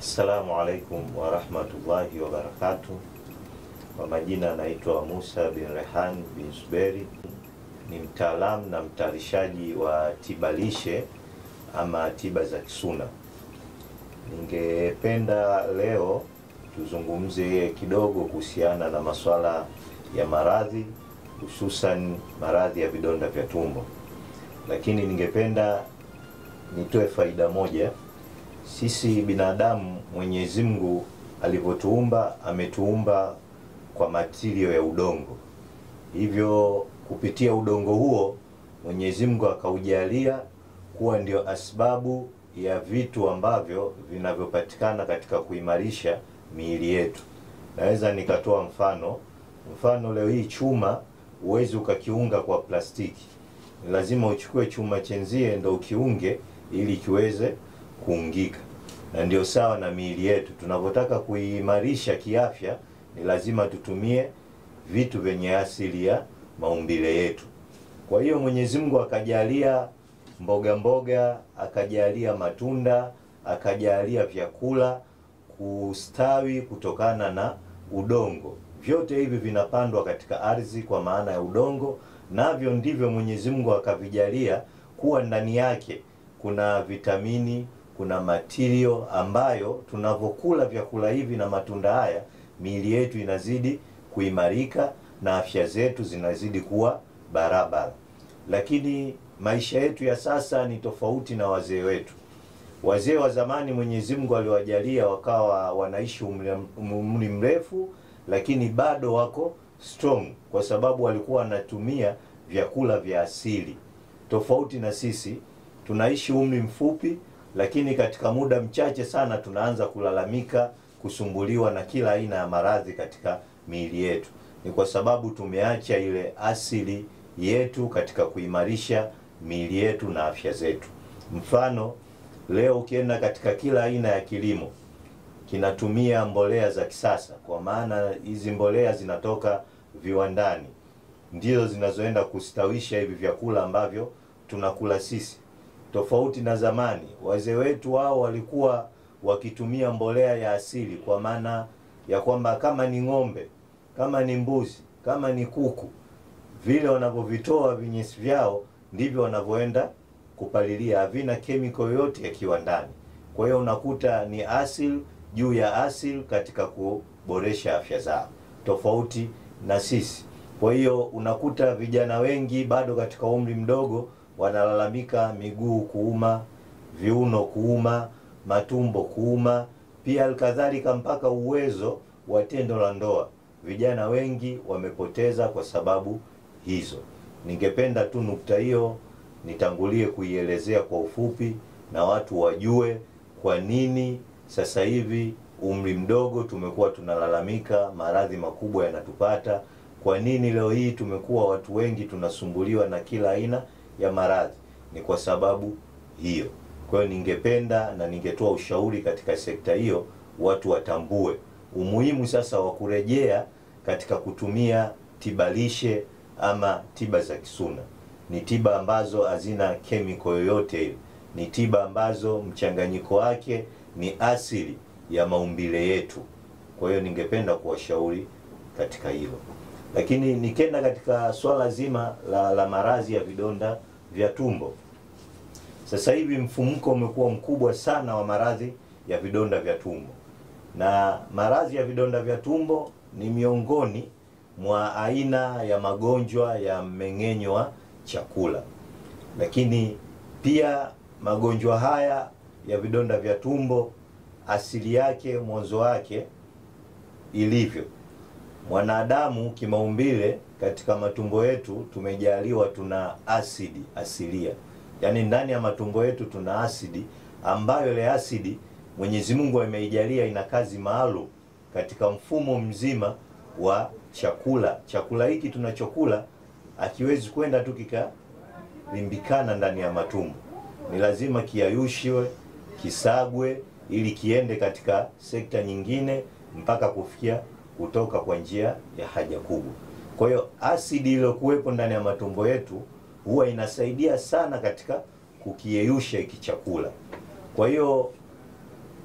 Assalamu alaikum wa rahmatullahi wa barakatuh. Kwa majina naitwa Musa bin Rehan bin Zuberi. Ni mtaalamu na mtayarishaji wa tiba lishe ama tiba za kisuna. Ningependa leo tuzungumze kidogo kuhusiana na masuala ya maradhi, hususan maradhi ya vidonda vya tumbo. Lakini ningependa nitoe faida moja. Sisi binadamu, Mwenyezi Mungu alivyotuumba, ametuumba kwa matirio ya udongo. Hivyo kupitia udongo huo Mwenyezi Mungu akaujalia kuwa ndio asbabu ya vitu ambavyo vinavyopatikana katika kuimarisha miili yetu. Naweza nikatoa mfano leo hii chuma uwezi ukakiunga kwa plastiki. Lazima uchukue chuma chenzie ndio ukiunge ili kiweze kuungika. Na ndio sawa na miili yetu. Tunapotaka kuimarisha kiafya ni lazima tutumie vitu vyenye asili ya maumbile yetu. Kwa hiyo Mwenyezi Mungu akajalia mboga, akajalia matunda, akajalia vyakula kustawi kutokana na udongo. Vyote hivi vinapandwa katika ardhi kwa maana ya udongo, navyo ndivyo Mwenyezi Mungu akavijalia kuwa ndani yake kuna vitamini, kuna matirio ambayo tunavokula vyakula hivi na matunda haya, miili yetu inazidi kuimarika na afya zetu zinazidi kuwa barabara. Lakini maisha yetu ya sasa ni tofauti na wazee wetu. Wazee wa zamani Mwenyezi Mungu aliwajalia wakawa wanaishi umri mrefu, lakini bado wako strong kwa sababu walikuwa wanatumia vyakula vya asili. Tofauti na sisi, tunaishi umri mfupi, lakini katika muda mchache sana tunaanza kulalamika, kusumbuliwa na kila aina ya maradhi katika miili yetu. Ni kwa sababu tumeacha ile asili yetu katika kuimarisha miili yetu na afya zetu. Mfano, leo ukienda katika kila aina ya kilimo kinatumia mbolea za kisasa, kwa maana hizi mbolea zinatoka viwandani, ndizo zinazoenda kustawisha hivi vyakula ambavyo tunakula sisi. Tofauti na zamani, wazee wetu wao walikuwa wakitumia mbolea ya asili, kwa maana ya kwamba kama ni ng'ombe, kama ni mbuzi, kama ni kuku, vile wanavyovitoa vinyesi vyao ndivyo wanavyoenda kupalilia, havina kemiko yoyote ya kiwandani. Kwa hiyo unakuta ni asili juu ya asili katika kuboresha afya zao, tofauti na sisi. Kwa hiyo unakuta vijana wengi bado katika umri mdogo wanalalamika miguu kuuma, viuno kuuma, matumbo kuuma, pia alkadhalika mpaka uwezo wa tendo la ndoa. Vijana wengi wamepoteza kwa sababu hizo. Ningependa tu nukta hiyo nitangulie kuielezea kwa ufupi na watu wajue kwa nini sasa hivi umri mdogo tumekuwa tunalalamika maradhi makubwa yanatupata. Kwa nini leo hii tumekuwa watu wengi tunasumbuliwa na kila aina ya maradhi? Ni kwa sababu hiyo. Kwa hiyo ningependa na ningetoa ushauri katika sekta hiyo, watu watambue umuhimu sasa wa kurejea katika kutumia tiba lishe ama tiba za kisuna. Ni tiba ambazo hazina kemiko yoyote ile. Ni tiba ambazo mchanganyiko wake ni asili ya maumbile yetu. Kwa hiyo ningependa kuwashauri katika hilo. Lakini nikenda katika swala zima la maradhi ya vidonda vya tumbo. Sasa hivi mfumuko umekuwa mkubwa sana wa maradhi ya vidonda vya tumbo. Na maradhi ya vidonda vya tumbo ni miongoni mwa aina ya magonjwa ya mmeng'enyo wa chakula. Lakini pia magonjwa haya ya vidonda vya tumbo asili yake, mwanzo wake ilivyo, mwanadamu kimaumbile katika matumbo yetu tumejaliwa tuna asidi asilia. Yaani ndani ya matumbo yetu tuna asidi ambayo ile asidi Mwenyezi Mungu ameijalia ina kazi maalum katika mfumo mzima wa chakula. Chakula hiki tunachokula akiwezi kwenda tu kikalimbikana ndani ya matumbo. Ni lazima kiayushwe, kisagwe ili kiende katika sekta nyingine mpaka kufikia kutoka kwa njia ya haja kubwa. Kwa hiyo asidi iliyokuwepo ndani ya matumbo yetu huwa inasaidia sana katika kukiyeyusha hiki chakula. Kwa hiyo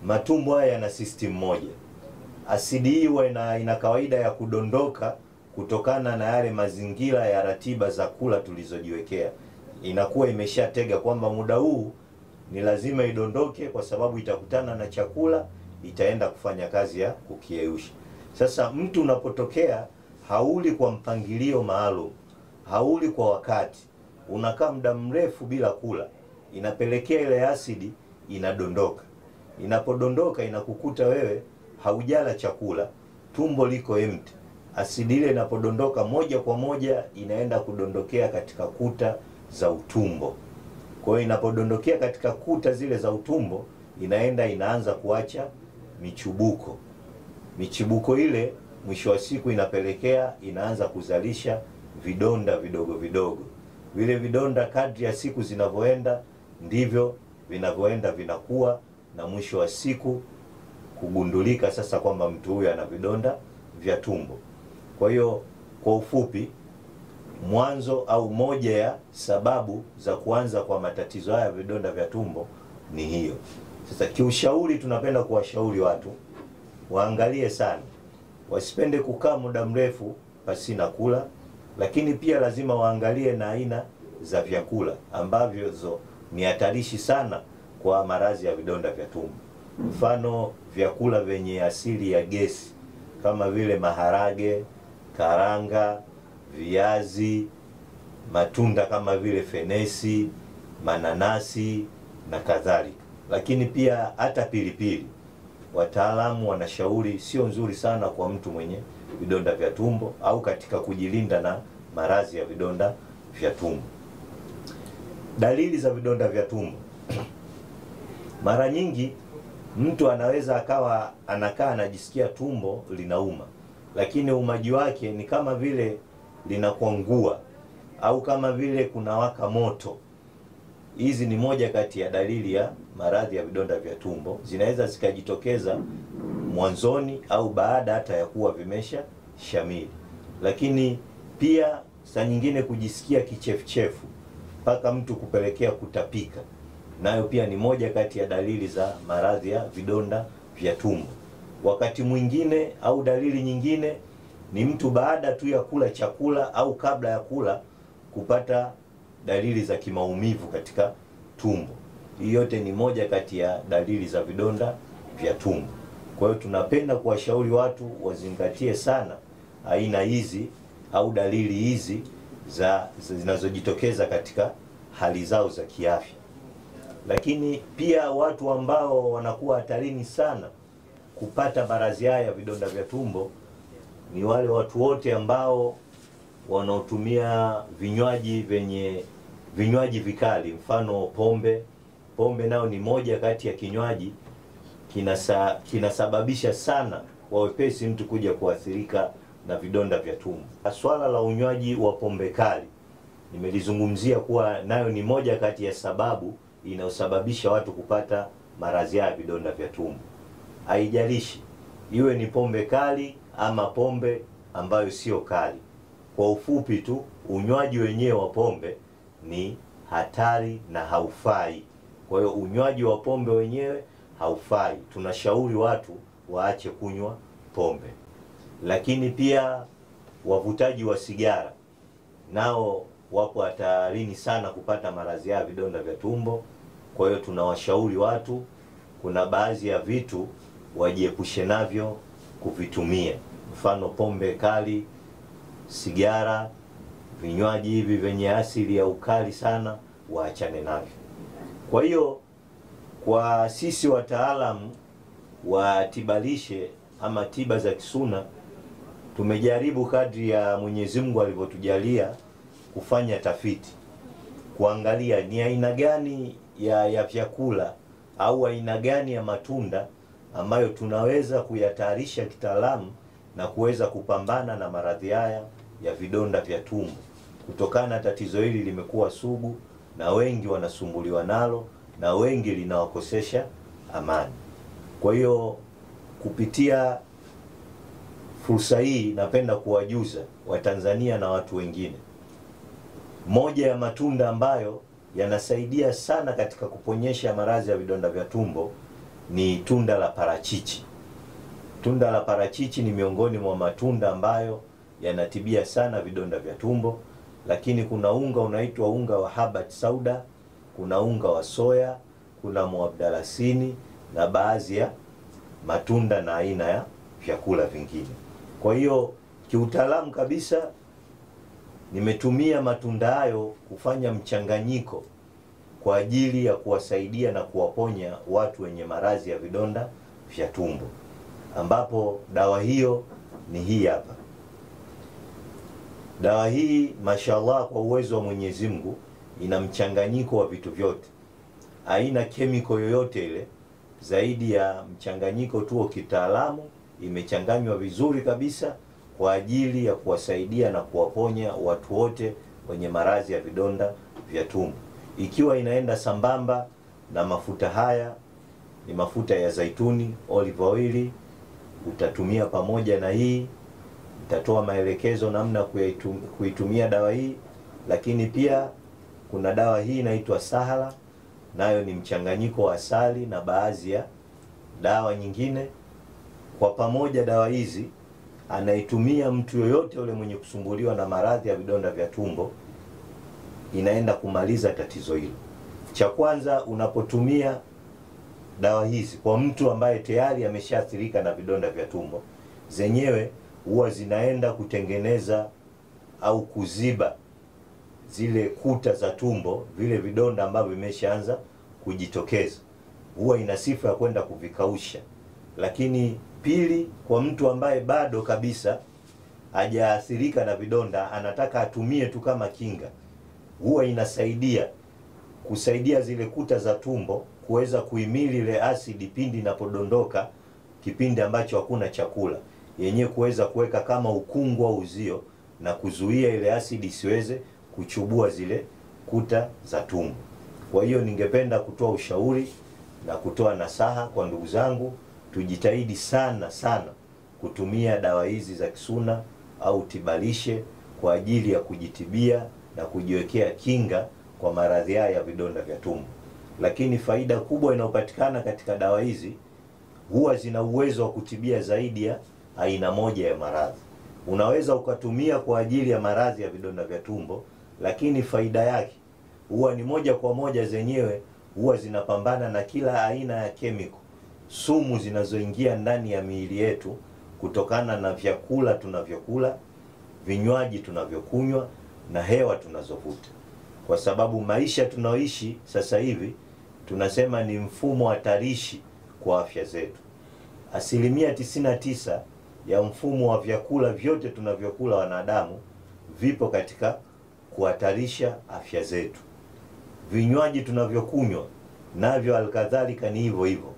matumbo haya yana system moja. Asidi hii ina kawaida ya kudondoka kutokana na yale mazingira ya ratiba za kula tulizojiwekea. Inakuwa imeshatega kwamba muda huu ni lazima idondoke kwa sababu itakutana na chakula, itaenda kufanya kazi ya kukiyeyusha. Sasa mtu unapotokea hauli kwa mpangilio maalum, hauli kwa wakati, unakaa muda mrefu bila kula, inapelekea ile asidi inadondoka. Inapodondoka inakukuta wewe haujala chakula, tumbo liko empty. Asidi ile inapodondoka moja kwa moja inaenda kudondokea katika kuta za utumbo. Kwa hiyo inapodondokea katika kuta zile za utumbo, inaanza kuacha michubuko. Michubuko ile mwisho wa siku inapelekea inaanza kuzalisha vidonda vidogo vidogo. Vile vidonda kadri ya siku zinavyoenda ndivyo vinavyoenda vinakuwa, na mwisho wa siku kugundulika sasa kwamba mtu huyu ana vidonda vya tumbo. Kwa hiyo kwa ufupi, mwanzo au moja ya sababu za kuanza kwa matatizo haya vidonda vya tumbo ni hiyo. Sasa kiushauri, tunapenda kuwashauri watu waangalie sana, wasipende kukaa muda mrefu pasina kula, lakini pia lazima waangalie na aina za vyakula ambavyo ni hatarishi sana kwa maradhi ya vidonda vya tumbo. Mfano, vyakula vyenye asili ya gesi kama vile maharage, karanga, viazi, matunda kama vile fenesi, mananasi na kadhalika. Lakini pia hata pilipili, wataalamu wanashauri sio nzuri sana kwa mtu mwenye vidonda vya tumbo au katika kujilinda na maradhi ya vidonda vya tumbo. Dalili za vidonda vya tumbo. Mara nyingi mtu anaweza akawa anakaa anajisikia tumbo linauma, lakini umaji wake ni kama vile linakwangua au kama vile kuna waka moto. Hizi ni moja kati ya dalili ya maradhi ya vidonda vya tumbo. Zinaweza zikajitokeza mwanzoni au baada hata ya kuwa vimesha shamili. Lakini pia saa nyingine kujisikia kichefuchefu mpaka mtu kupelekea kutapika, nayo pia ni moja kati ya dalili za maradhi ya vidonda vya tumbo. Wakati mwingine au dalili nyingine ni mtu baada tu ya kula chakula au kabla ya kula kupata dalili za kimaumivu katika tumbo. Hii yote ni moja kati ya dalili za vidonda vya tumbo. Kwa hiyo tunapenda kuwashauri watu wazingatie sana aina hizi au dalili hizi zinazojitokeza katika hali zao za kiafya. Lakini pia watu ambao wanakuwa hatarini sana kupata maradhi haya ya vidonda vya tumbo ni wale watu wote ambao wanaotumia vinywaji vikali, mfano pombe. Pombe nao ni moja kati ya kinywaji kinasababisha sana kwa wepesi mtu kuja kuathirika na vidonda vya tumbo. Swala la unywaji wa pombe kali nimelizungumzia kuwa nayo ni moja kati ya sababu inayosababisha watu kupata maradhi ya vidonda vya tumbo. Haijalishi iwe ni pombe kali ama pombe ambayo sio kali. Kwa ufupi tu, unywaji wenyewe wa pombe ni hatari na haufai. Kwa hiyo unywaji wa pombe wenyewe haufai. Tunashauri watu waache kunywa pombe. Lakini pia wavutaji wa sigara nao wapo hatarini sana kupata maradhi ya vidonda vya tumbo. Kwa hiyo tunawashauri watu, kuna baadhi ya vitu wajiepushe navyo kuvitumia, mfano pombe kali, sigara, vinywaji hivi vyenye asili ya ukali sana waachane navyo. Kwa hiyo kwa sisi wataalamu wa tibalishe ama tiba za kisuna, tumejaribu kadri ya Mwenyezi Mungu alivyotujalia kufanya tafiti, kuangalia ni aina gani ya vyakula au aina gani ya matunda ambayo tunaweza kuyatayarisha kitaalamu na kuweza kupambana na maradhi haya ya vidonda vya tumbo, kutokana na tatizo hili limekuwa sugu na wengi wanasumbuliwa nalo na wengi linawakosesha amani. Kwa hiyo kupitia fursa hii napenda kuwajuza Watanzania na watu wengine, moja ya matunda ambayo yanasaidia sana katika kuponyesha maradhi ya vidonda vya tumbo ni tunda la parachichi. Tunda la parachichi ni miongoni mwa matunda ambayo yanatibia sana vidonda vya tumbo. Lakini kuna unga unaitwa unga wa habat sauda, kuna unga wa soya, kuna muabdalasini na baadhi ya matunda na aina ya vyakula vingine. Kwa hiyo kiutaalamu kabisa nimetumia matunda hayo kufanya mchanganyiko kwa ajili ya kuwasaidia na kuwaponya watu wenye maradhi ya vidonda vya tumbo, ambapo dawa hiyo ni hii hapa. Dawa hii mashallah, kwa uwezo wa Mwenyezi Mungu, ina mchanganyiko wa vitu vyote, haina kemiko yoyote ile zaidi ya mchanganyiko tu wa kitaalamu. Imechanganywa vizuri kabisa kwa ajili ya kuwasaidia na kuwaponya watu wote wenye maradhi ya vidonda vya tumbo, ikiwa inaenda sambamba na mafuta haya. Ni mafuta ya zaituni, olive oil, utatumia pamoja na hii. Nitatoa maelekezo namna kuitumia dawa hii. Lakini pia kuna dawa hii inaitwa sahala, nayo ni mchanganyiko wa asali na baadhi ya dawa nyingine. Kwa pamoja dawa hizi anaitumia mtu yoyote yule mwenye kusumbuliwa na maradhi ya vidonda vya tumbo, inaenda kumaliza tatizo hilo. Cha kwanza, unapotumia dawa hizi kwa mtu ambaye tayari ameshaathirika na vidonda vya tumbo, zenyewe huwa zinaenda kutengeneza au kuziba zile kuta za tumbo, vile vidonda ambavyo vimeshaanza kujitokeza, huwa ina sifa ya kwenda kuvikausha. Lakini pili, kwa mtu ambaye bado kabisa hajaathirika na vidonda, anataka atumie tu kama kinga, huwa inasaidia kusaidia zile kuta za tumbo kuweza kuhimili ile asidi pindi inapodondoka, kipindi ambacho hakuna chakula, yenyewe kuweza kuweka kama ukungu au uzio na kuzuia ile asidi isiweze kuchubua zile kuta za tumbo. Kwa hiyo ningependa kutoa ushauri na kutoa nasaha kwa ndugu zangu, tujitahidi sana sana kutumia dawa hizi za kisuna au tibalishe kwa ajili ya kujitibia na kujiwekea kinga kwa maradhi haya ya vidonda vya tumbo. Lakini faida kubwa inayopatikana katika dawa hizi, huwa zina uwezo wa kutibia zaidi ya aina moja ya maradhi. Unaweza ukatumia kwa ajili ya maradhi ya vidonda vya tumbo, lakini faida yake huwa ni moja kwa moja, zenyewe huwa zinapambana na kila aina ya kemiko, sumu zinazoingia ndani ya miili yetu kutokana na vyakula tunavyokula, vinywaji tunavyokunywa na hewa tunazovuta. Kwa sababu maisha tunaoishi sasa hivi tunasema ni mfumo hatarishi kwa afya zetu. 99% ya mfumo wa vyakula vyote tunavyokula wanadamu vipo katika kuhatarisha afya zetu. Vinywaji tunavyokunywa navyo alkadhalika ni hivyo hivyo.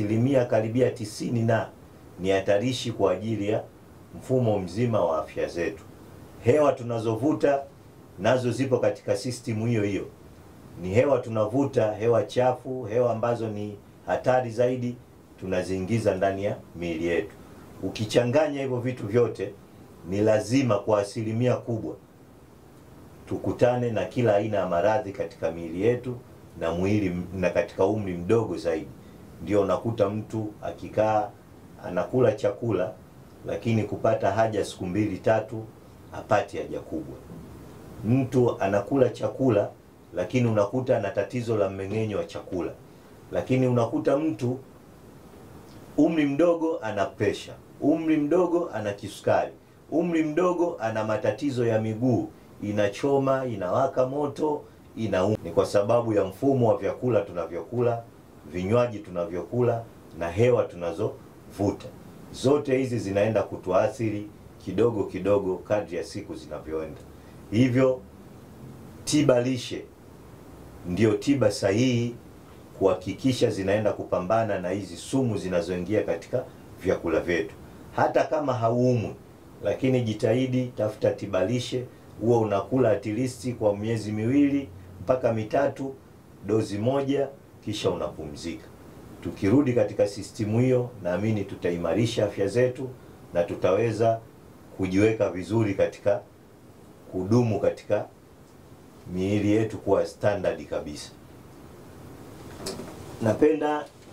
90% ni hatarishi kwa ajili ya mfumo mzima wa afya zetu. Hewa tunazovuta nazo zipo katika system hiyo hiyo. Ni hewa tunavuta, hewa chafu, hewa ambazo ni hatari zaidi, tunaziingiza ndani ya miili yetu. Ukichanganya hivyo vitu vyote, ni lazima kwa 1% kubwa tukutane na kila aina ya maradhi katika miili yetu na mwili, na katika umri mdogo zaidi. Ndio unakuta mtu akikaa anakula chakula, lakini kupata haja siku 2-3 hapati haja kubwa. Mtu anakula chakula, lakini unakuta ana tatizo la mmeng'enyo wa chakula. Lakini unakuta mtu umri mdogo ana presha, umri mdogo ana kisukari, umri mdogo ana matatizo ya miguu, inachoma, inawaka moto, inauma. Ni kwa sababu ya mfumo wa vyakula tunavyokula, vinywaji tunavyokula na hewa tunazovuta. Zote hizi zinaenda kutuathiri kidogo kidogo kadri ya siku zinavyoenda. Hivyo tiba lishe ndio tiba sahihi kuhakikisha zinaenda kupambana na hizi sumu zinazoingia katika vyakula vyetu. Hata kama hauumwi, lakini jitahidi tafuta tiba lishe, huwa unakula at least kwa miezi 2 mpaka 3 dozi moja, kisha unapumzika. Tukirudi katika sistimu hiyo, naamini tutaimarisha afya zetu na tutaweza kujiweka vizuri katika kudumu katika miili yetu kuwa standard kabisa. Napenda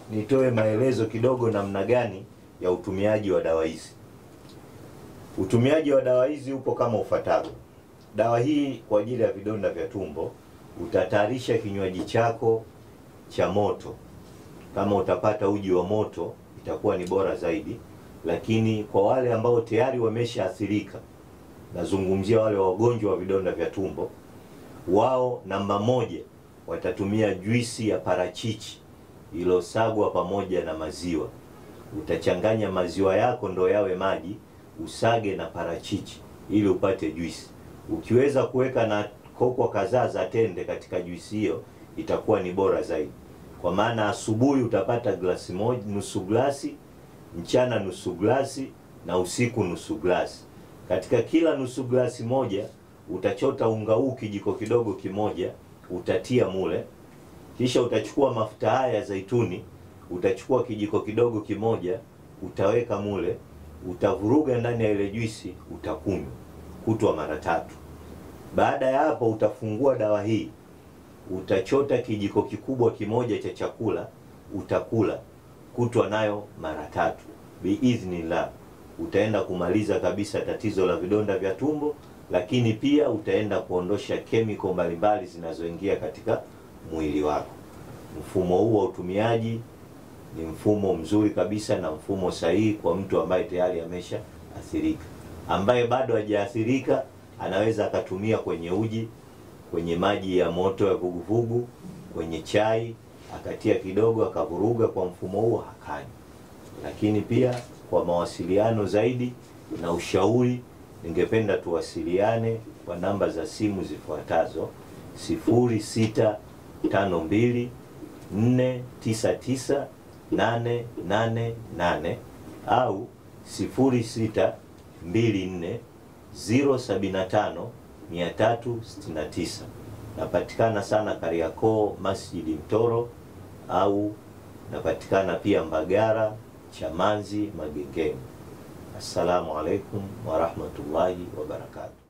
nitoe maelezo kidogo namna gani ya utumiaji wa dawa hizi. Utumiaji wa dawa hizi upo kama ufuatavyo. Dawa hii kwa ajili ya vidonda vya tumbo, utatayarisha kinywaji chako cha moto. Kama utapata uji wa moto itakuwa ni bora zaidi, lakini kwa wale ambao tayari wameshaathirika, nazungumzia wale wagonjwa wa vidonda vya tumbo, wao namba moja watatumia juisi ya parachichi iliyosagwa pamoja na maziwa. Utachanganya maziwa yako ndo yawe maji, usage na parachichi ili upate juisi. Ukiweza kuweka na kokwa kadhaa za tende katika juisi hiyo itakuwa ni bora zaidi. Kwa maana asubuhi utapata glasi moja, nusu glasi, mchana nusu glasi na usiku nusu glasi. Katika kila nusu glasi moja utachota unga huu kijiko kidogo kimoja, utatia mule. Kisha utachukua mafuta haya ya zaituni, utachukua kijiko kidogo kimoja, utaweka mule, utavuruga ndani ya ile juisi, utakunywa kutwa mara 3. Baada ya hapo utafungua dawa hii, utachota kijiko kikubwa kimoja cha chakula, utakula kutwa nayo mara 3. Biiznillah utaenda kumaliza kabisa tatizo la vidonda vya tumbo, lakini pia utaenda kuondosha kemikali mbalimbali zinazoingia katika mwili wako. Mfumo huu wa utumiaji ni mfumo mzuri kabisa na mfumo sahihi kwa mtu ambaye tayari ameshaathirika. Ambaye bado hajaathirika anaweza akatumia kwenye uji, kwenye maji ya moto ya vuguvugu, kwenye chai, akatia kidogo akavuruga kwa mfumo huo hakanywa. Lakini pia kwa mawasiliano zaidi na ushauri, ningependa tuwasiliane kwa namba za simu zifuatazo: 0652 499 888 au 0624 075 369. Napatikana sana Kariakoo Masjidi Mtoro, au napatikana pia Mbagara, Chamanzi, Magengeni. Assalamu alaikum warahmatullahi wabarakatuh.